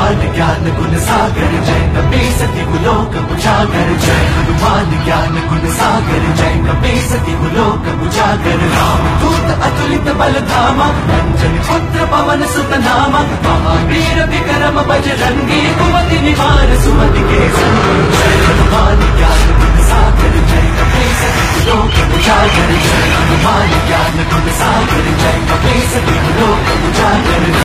हनुमान ज्ञान गुण सागर जय कपी सती लोक उजागर जय हनुमान ज्ञान गुण सागर जय कपी सती लोक उजागर राम दूत अतुलित बल धामा अंजन पुत्र पवन सुत नामा महावीर विक्रम बजरंगी कुमति निवार सुमति के संग जय हनुमान ज्ञान गुण सागर जय कपी सती लोक उजागर जय हनुमान ज्ञान गुण सागर जय कपी सती लोक उजागर।